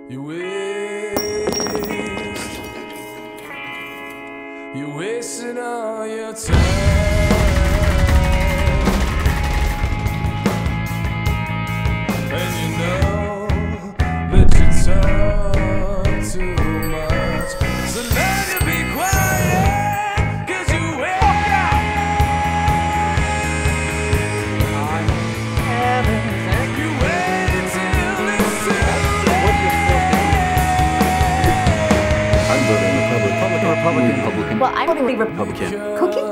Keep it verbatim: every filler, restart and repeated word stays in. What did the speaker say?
You waste, you're wasting all your time, and you know that you talk too much. So learn to be quiet, 'cause you waste. You wait till it's too late. I'm voting Republican. Republican. Republican. Well, I'm voting Republican. Republican. Cookie?